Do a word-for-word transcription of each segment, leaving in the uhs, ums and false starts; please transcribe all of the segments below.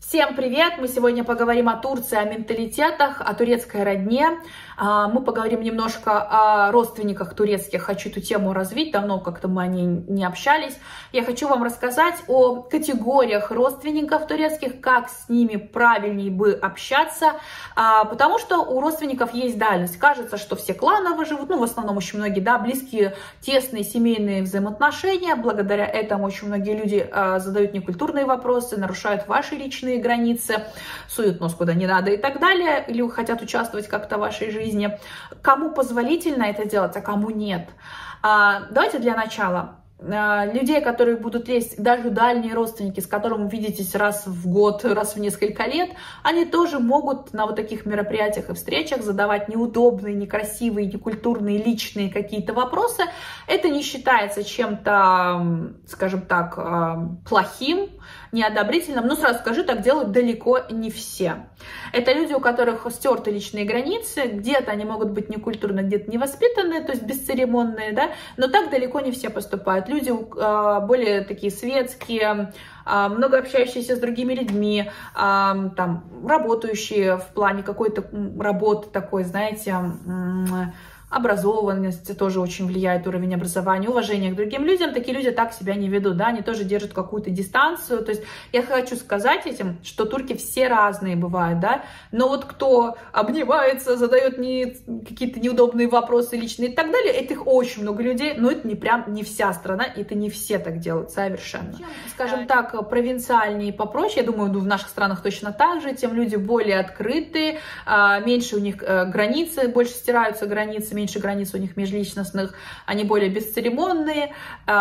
Всем привет! Мы сегодня поговорим о Турции, о менталитетах, о турецкой родне. Мы поговорим немножко о родственниках турецких. Хочу эту тему развить, давно как-то мы о ней не общались. Я хочу вам рассказать о категориях родственников турецких, как с ними правильнее бы общаться, потому что у родственников есть дальность. Кажется, что все кланово живут, ну, в основном очень многие, да, близкие, тесные семейные взаимоотношения. Благодаря этому очень многие люди задают некультурные вопросы, нарушают ваши личные границы, суют нос куда не надо и так далее, или хотят участвовать как-то в вашей жизни. Кому позволительно это делать, а кому нет? А, давайте для начала. Людей, которые будут лезть, даже дальние родственники, с которыми вы видитесь раз в год, раз в несколько лет, они тоже могут на вот таких мероприятиях и встречах задавать неудобные, некрасивые, некультурные, личные какие-то вопросы. Это не считается чем-то, скажем так, плохим, неодобрительным. Но сразу скажу, так делают далеко не все. Это люди, у которых стерты личные границы, где-то они могут быть некультурные, где-то невоспитанные, то есть бесцеремонные, да, но так далеко не все поступают. Люди более такие светские, много общающиеся с другими людьми, там, работающие в плане какой-то работы такой, знаете, образованность тоже очень влияет, уровень образования, уважение к другим людям. Такие люди так себя не ведут, да, они тоже держат какую-то дистанцию. То есть я хочу сказать этим, что турки все разные бывают, да, но вот кто обнимается, задает не, какие-то неудобные вопросы личные и так далее, этих очень много людей, но это не прям не вся страна, это не все так делают совершенно. Скажем так, провинциальнее и попроще, я думаю, в наших странах точно так же, тем люди более открытые, меньше у них границы, больше стираются границы, меньше границ у них межличностных, они более бесцеремонные,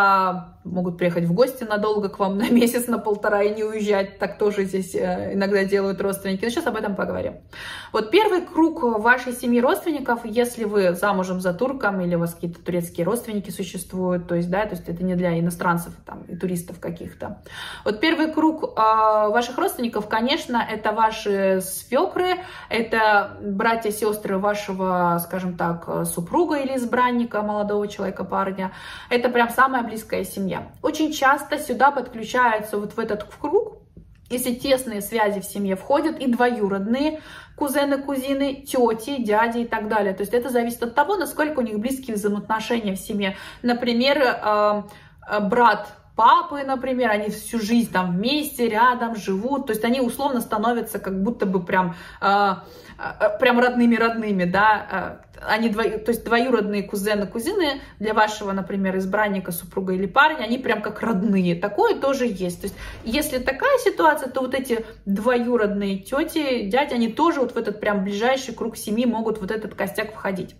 могут приехать в гости надолго к вам, на месяц, на полтора и не уезжать, так тоже здесь иногда делают родственники, но сейчас об этом поговорим. Вот первый круг вашей семьи родственников, если вы замужем за турком или у вас какие-то турецкие родственники существуют, то есть, да, то есть это не для иностранцев там, и туристов каких-то. Вот первый круг ваших родственников, конечно, это ваши свекры, это братья, сестры вашего, скажем так, супруга или избранника, молодого человека, парня. Это прям самая близкая семья. Очень часто сюда подключаются вот в этот круг, если тесные связи в семье входят, и двоюродные кузены, кузины, тети, дяди и так далее. То есть это зависит от того, насколько у них близкие взаимоотношения в семье. Например, брат папы, например, они всю жизнь там вместе, рядом живут, то есть они условно становятся как будто бы прям, э, прям родными-родными, да, они дво... то есть двоюродные кузены, кузины для вашего, например, избранника, супруга или парня, они прям как родные, такое тоже есть. То есть если такая ситуация, то вот эти двоюродные тети, дяди, они тоже вот в этот прям ближайший круг семьи могут вот этот костяк входить.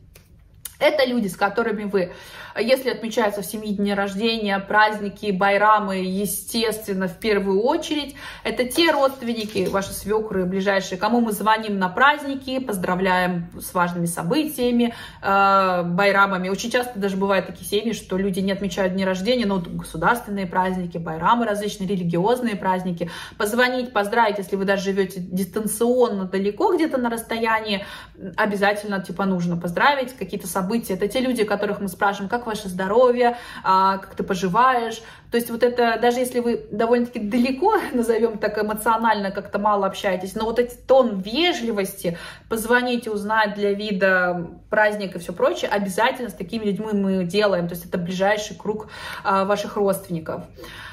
Это люди, с которыми вы, если отмечаются в семье дни рождения, праздники, байрамы, естественно, в первую очередь, это те родственники, ваши свекры ближайшие, кому мы звоним на праздники, поздравляем с важными событиями, э, байрамами. Очень часто даже бывают такие семьи, что люди не отмечают дни рождения, но государственные праздники, байрамы различные, религиозные праздники. Позвонить, поздравить, если вы даже живете дистанционно, далеко где-то на расстоянии, обязательно типа нужно поздравить, какие-то события. Это те люди, которых мы спрашиваем, как ваше здоровье, как ты поживаешь. То есть вот это, даже если вы довольно-таки далеко, назовем так эмоционально, как-то мало общаетесь, но вот этот тон вежливости, позвонить, узнать для вида праздник и все прочее, обязательно с такими людьми мы делаем. То есть это ближайший круг ваших родственников.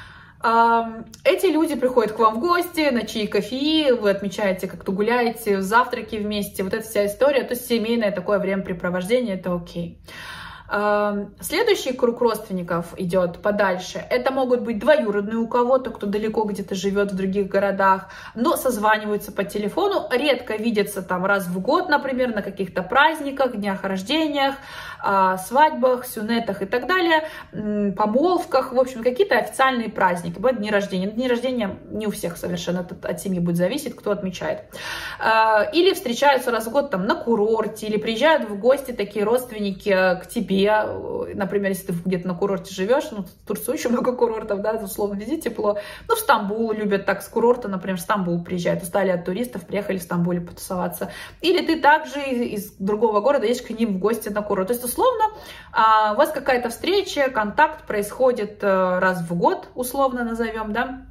Эти люди приходят к вам в гости на чаи, кофе, вы отмечаете, как-то гуляете, завтраки вместе, вот эта вся история, то есть семейное такое времяпрепровождение, это окей. Следующий круг родственников идет подальше. Это могут быть двоюродные у кого-то, кто далеко где-то живет в других городах, но созваниваются по телефону, редко видятся там раз в год, например, на каких-то праздниках, днях рождениях, свадьбах, сюнетах и так далее, помолвках, в общем, какие-то официальные праздники, бывают дни рождения. Дни рождения не у всех совершенно, это от семьи будет зависеть, кто отмечает. Или встречаются раз в год там на курорте, или приезжают в гости такие родственники к тебе. Например, если ты где-то на курорте живешь, ну, в Турции очень много курортов, да, условно, везде тепло. Ну, в Стамбул любят так с курорта, например, в Стамбул приезжают, устали от туристов, приехали в Стамбуле потусоваться. Или ты также из другого города едешь к ним в гости на курорт. То есть, условно, у вас какая-то встреча, контакт происходит раз в год, условно назовем, да.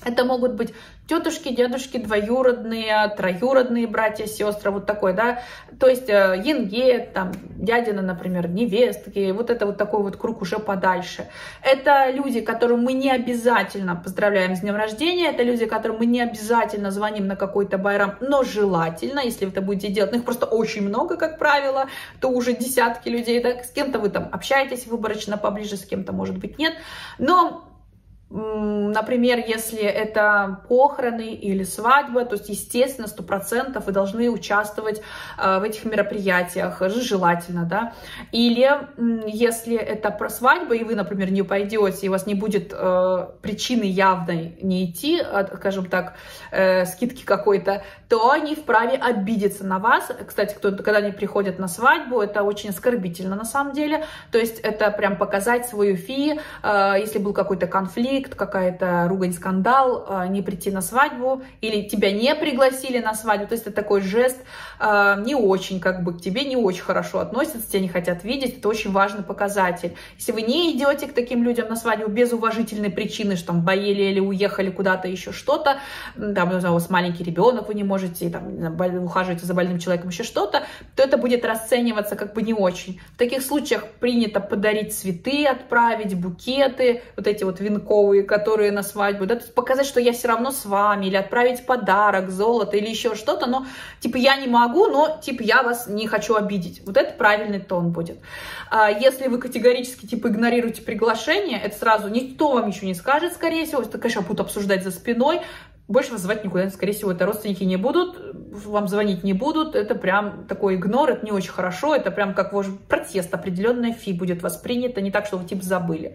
Это могут быть тетушки, дедушки, двоюродные, троюродные братья, сестры, вот такой, да, то есть енге, там, дядины, например, невестки, вот это вот такой вот круг уже подальше. Это люди, которым мы не обязательно поздравляем с днем рождения, это люди, которым мы не обязательно звоним на какой-то байрам, но желательно, если вы это будете делать, ну их просто очень много, как правило, то уже десятки людей, да, с кем-то вы там общаетесь выборочно поближе, с кем-то, может быть, нет, но... Например, если это похороны или свадьба, то есть, естественно, сто процентов вы должны участвовать в этих мероприятиях, желательно, да. Или если это про свадьбу, и вы, например, не пойдете, и у вас не будет причины явной не идти, скажем так, скидки какой-то, то они вправе обидеться на вас. Кстати, кто, когда они приходят на свадьбу, это очень оскорбительно на самом деле. То есть это прям показать свою фи, если был какой-то конфликт, какая-то ругань, скандал, не прийти на свадьбу, или тебя не пригласили на свадьбу, то есть это такой жест не очень, как бы к тебе не очень хорошо относятся, тебя не хотят видеть, это очень важный показатель. Если вы не идете к таким людям на свадьбу без уважительной причины, что там болели или уехали куда-то еще что-то, там, у вас маленький ребенок, вы не можете, там, ухаживаете за больным человеком, еще что-то, то это будет расцениваться как бы не очень. В таких случаях принято подарить цветы, отправить букеты, вот эти вот венковые, которые на свадьбу, да, то есть показать, что я все равно с вами, или отправить подарок, золото, или еще что-то, но, типа, я не могу, но, типа, я вас не хочу обидеть. Вот это правильный тон будет. А если вы категорически, типа, игнорируете приглашение, это сразу никто вам ничего не скажет, скорее всего, это, конечно, будут обсуждать за спиной, больше вас звать никуда, скорее всего, это родственники не будут, вам звонить не будут, это прям такой игнор, это не очень хорошо, это прям как ваш протест, определенная фи будет воспринято, не так, что вы, типа, забыли.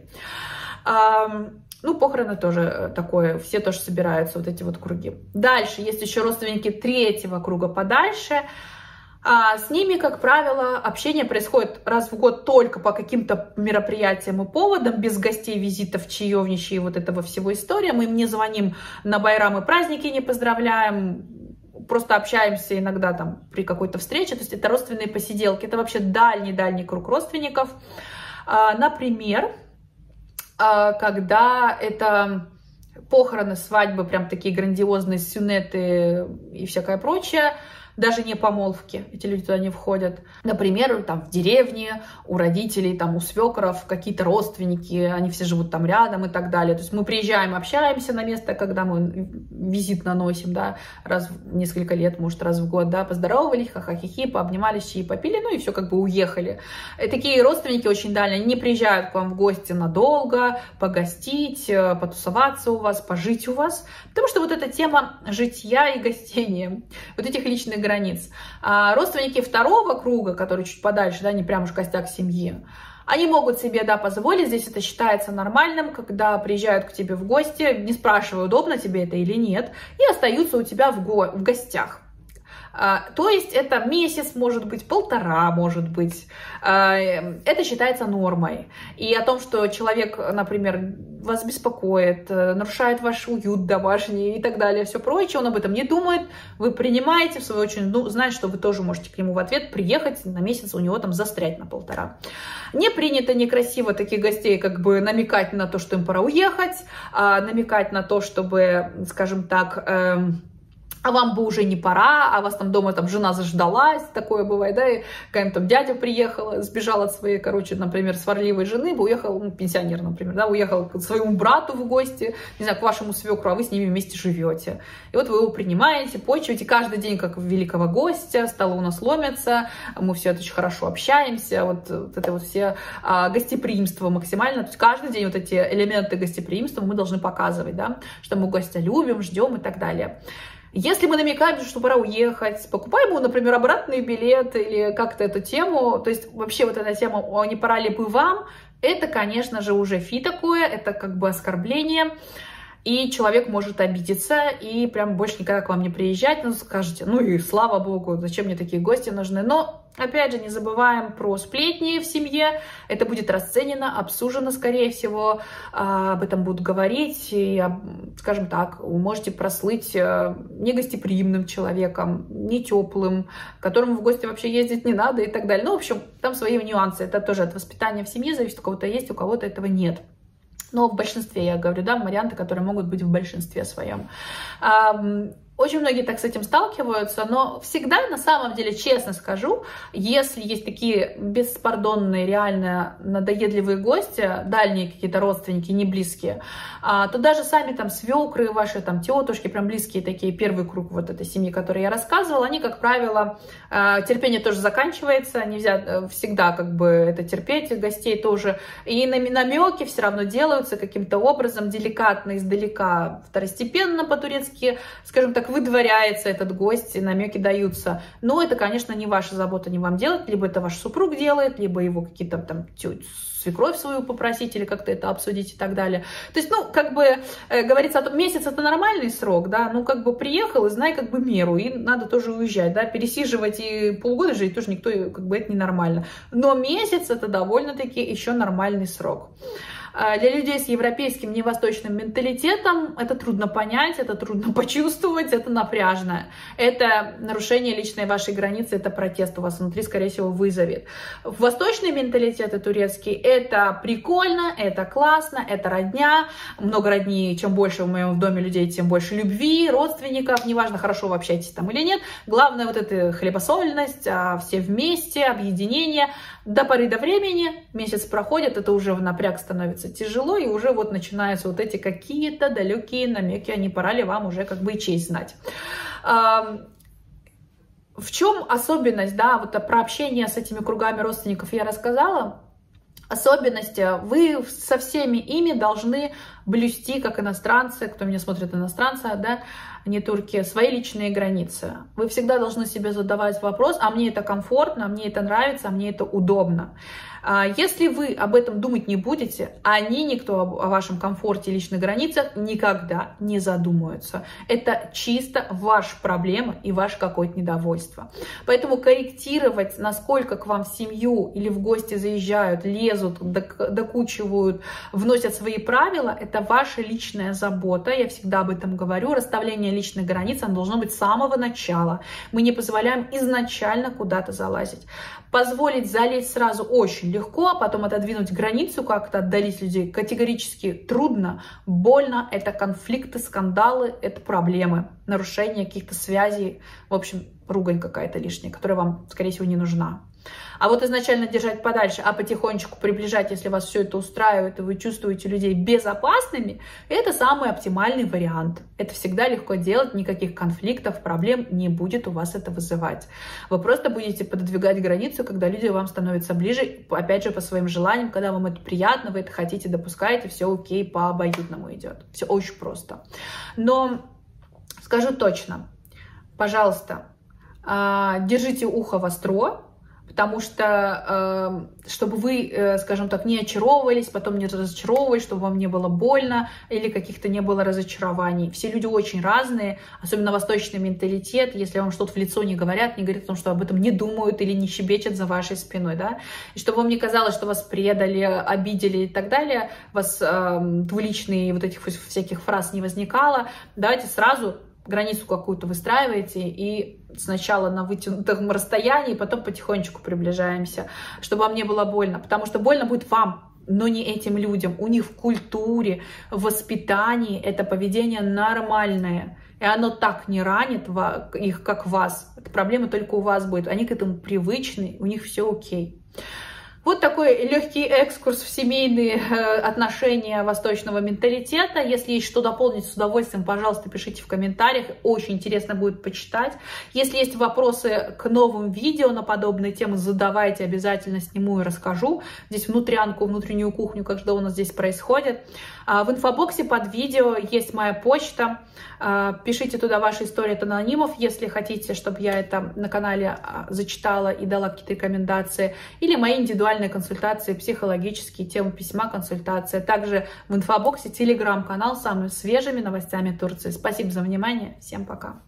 Ну, похороны тоже такое, все тоже собираются, вот эти вот круги. Дальше есть еще родственники третьего круга подальше. А с ними, как правило, общение происходит раз в год только по каким-то мероприятиям и поводам, без гостей, визитов, чаевничей, вот этого всего история. Мы им не звоним на байрамы, праздники не поздравляем, просто общаемся иногда там при какой-то встрече. То есть это родственные посиделки, это вообще дальний-дальний круг родственников. А, например... когда это похороны, свадьбы, прям такие грандиозные сюнеты и всякое прочее, даже не помолвки, эти люди туда не входят. Например, там в деревне у родителей, там у свекров какие-то родственники, они все живут там рядом и так далее. То есть мы приезжаем, общаемся на место, когда мы визит наносим, да, раз в несколько лет, может, раз в год, да, поздоровались, ха-ха-хи-хи, пообнимались, чаи попили, ну и все, как бы уехали. И такие родственники очень дальние, они не приезжают к вам в гости надолго, погостить, потусоваться у вас, пожить у вас, потому что вот эта тема житья и гостения, вот этих личных границ. А родственники второго круга, которые чуть подальше, да, не прям уж костяк семьи, они могут себе, да, позволить, здесь это считается нормальным, когда приезжают к тебе в гости, не спрашивая, удобно тебе это или нет, и остаются у тебя в, го в гостях. А, то есть это месяц, может быть, полтора, может быть. А, это считается нормой. И о том, что человек, например, вас беспокоит, нарушает ваш уют домашний и так далее, все прочее, он об этом не думает, вы принимаете, в свою очередь, ну, знает, что вы тоже можете к нему в ответ приехать на месяц, у него там застрять на полтора. Не принято, некрасиво таких гостей как бы намекать на то, что им пора уехать, а намекать на то, чтобы, скажем так, эм, а вам бы уже не пора, а вас там дома там жена заждалась, такое бывает, да, и какая-нибудь там дядя приехала, сбежал от своей, короче, например, сварливой жены, бы уехал, ну, пенсионер, например, да, уехал к своему брату в гости, не знаю, к вашему свекру, а вы с ними вместе живете. И вот вы его принимаете, почиваете каждый день, как великого гостя, столы у нас ломятся, мы все это очень хорошо общаемся, вот, вот это вот все а, гостеприимство максимально, то есть каждый день вот эти элементы гостеприимства мы должны показывать, да, что мы гостя любим, ждем и так далее. Если мы намекаем, что пора уехать, покупаем ему, например, обратный билет или как-то эту тему, то есть вообще вот эта тема «не пора ли бы вам», это, конечно же, уже фи такое, это как бы оскорбление, и человек может обидеться и прям больше никогда к вам не приезжать, ну, скажете, ну и слава богу, зачем мне такие гости нужны, но... Опять же, не забываем про сплетни в семье. Это будет расценено, обсужено, скорее всего. Об этом будут говорить. И, скажем так, вы можете прослыть негостеприимным человеком, не теплым, к которому в гости вообще ездить не надо и так далее. Ну, в общем, там свои нюансы. Это тоже от воспитания в семье зависит. У кого-то есть, у кого-то этого нет. Но в большинстве, я говорю, да, варианты, которые могут быть в большинстве своем. Очень многие так с этим сталкиваются, но всегда, на самом деле, честно скажу, если есть такие беспардонные, реально надоедливые гости, дальние какие-то родственники, не близкие, то даже сами там свекры, ваши там тетушки, прям близкие такие, первый круг вот этой семьи, которой я рассказывала, они, как правило, терпение тоже заканчивается, нельзя всегда как бы это терпеть, гостей тоже, и намеки все равно делаются каким-то образом, деликатно, издалека, второстепенно по-турецки, скажем так, выдворяется этот гость, и намеки даются. Но это, конечно, не ваша забота, не вам делать. Либо это ваш супруг делает, либо его какие-то там свекровь свою попросить, или как-то это обсудить и так далее. То есть, ну, как бы э, говорится о том, месяц это нормальный срок, да, ну, как бы приехал и знай как бы меру, и надо тоже уезжать, да, пересиживать и полгода жить тоже никто, как бы это ненормально. Но месяц это довольно-таки еще нормальный срок. Для людей с европейским, не восточным менталитетом это трудно понять, это трудно почувствовать, это напряжно. Это нарушение личной вашей границы, это протест у вас внутри, скорее всего, вызовет. Восточный менталитет и турецкий — это прикольно, это классно, это родня. Много родни, чем больше в моем доме людей, тем больше любви, родственников, неважно, хорошо вы общаетесь там или нет. Главное вот эта хлебосольность, все вместе, объединение. До поры до времени, месяц проходит, это уже в напряг становится тяжело, и уже вот начинаются вот эти какие-то далекие намеки, а не пора ли вам уже как бы и честь знать. В чем особенность, да, вот про общение с этими кругами родственников я рассказала. Особенность, вы со всеми ими должны блюсти, как иностранцы, кто меня смотрит, иностранцы, да, не турки, свои личные границы. Вы всегда должны себе задавать вопрос, а мне это комфортно, а мне это нравится, а мне это удобно. Если вы об этом думать не будете, они, никто о вашем комфорте и личных границах никогда не задумаются. Это чисто ваша проблема и ваше какое-то недовольство. Поэтому корректировать, насколько к вам в семью или в гости заезжают, лезут, докучивают, вносят свои правила, это ваша личная забота. Я всегда об этом говорю. Расставление личных границ, оно должно быть с самого начала. Мы не позволяем изначально куда-то залазить. Позволить залезть сразу очень легко, а потом отодвинуть границу, как-то отдалить людей категорически трудно, больно. Это конфликты, скандалы, это проблемы, нарушение каких-то связей, в общем, ругань какая-то лишняя, которая вам, скорее всего, не нужна. А вот изначально держать подальше, а потихонечку приближать, если вас все это устраивает, и вы чувствуете людей безопасными, это самый оптимальный вариант. Это всегда легко делать, никаких конфликтов, проблем не будет у вас это вызывать. Вы просто будете пододвигать границу, когда люди вам становятся ближе, опять же, по своим желаниям, когда вам это приятно, вы это хотите, допускаете, все окей, по обоюдному идет. Все очень просто. Но скажу точно, пожалуйста, держите ухо востро, потому что, чтобы вы, скажем так, не очаровывались, потом не разочаровывались, чтобы вам не было больно или каких-то не было разочарований. Все люди очень разные, особенно восточный менталитет. Если вам что-то в лицо не говорят, не говорят о том, что об этом не думают или не щебечат за вашей спиной, да, и чтобы вам не казалось, что вас предали, обидели и так далее, у вас э, двуличные вот этих всяких фраз не возникало, давайте сразу границу какую-то выстраиваете и сначала на вытянутом расстоянии, потом потихонечку приближаемся, чтобы вам не было больно, потому что больно будет вам, но не этим людям. У них в культуре, в воспитании это поведение нормальное, и оно так не ранит их, как вас. Эта проблема только у вас будет. Они к этому привычны, у них все окей. Вот такой легкий экскурс в семейные отношения восточного менталитета. Если есть что дополнить, с удовольствием, пожалуйста, пишите в комментариях. Очень интересно будет почитать. Если есть вопросы к новым видео на подобные темы, задавайте, обязательно сниму и расскажу. Здесь внутрянку, внутреннюю кухню, как что у нас здесь происходит. В инфобоксе под видео есть моя почта. Пишите туда ваши истории от анонимов, если хотите, чтобы я это на канале зачитала и дала какие-то рекомендации. Или мои индивидуальные консультации, психологические, темы письма, консультация. Также в инфобоксе телеграм-канал с самыми свежими новостями Турции. Спасибо за внимание. Всем пока.